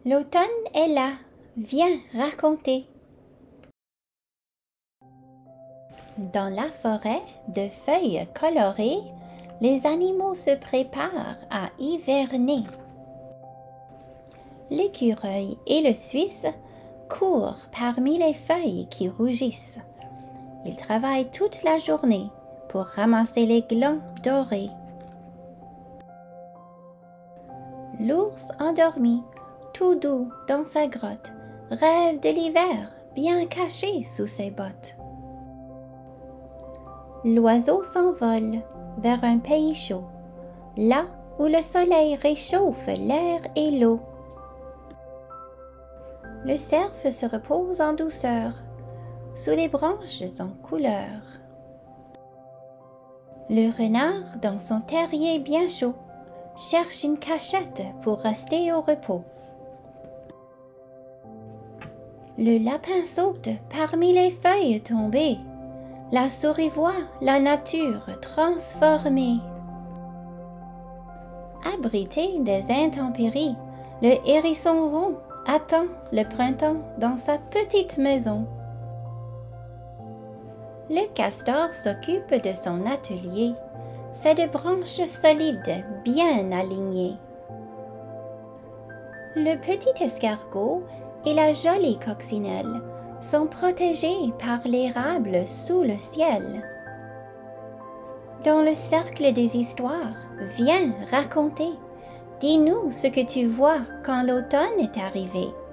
L'automne est là, viens raconter. Dans la forêt de feuilles colorées, les animaux se préparent à hiverner. L'écureuil et le Suisse courent parmi les feuilles qui rougissent. Ils travaillent toute la journée pour ramasser les glands dorés. L'ours endormi, tout doux dans sa grotte, rêve de l'hiver bien caché sous ses bottes. L'oiseau s'envole vers un pays chaud, là où le soleil réchauffe l'air et l'eau. Le cerf se repose en douceur, sous les branches en couleur. Le renard, dans son terrier bien chaud, cherche une cachette pour rester au repos. Le lapin saute parmi les feuilles tombées. La souris voit la nature transformée. Abrité des intempéries, le hérisson rond attend le printemps dans sa petite maison. Le castor s'occupe de son atelier, fait de branches solides bien alignées. Le petit escargot et la jolie coccinelle sont protégés par l'érable sous le ciel. Dans le cercle des histoires, viens raconter. Dis-nous ce que tu vois quand l'automne est arrivé.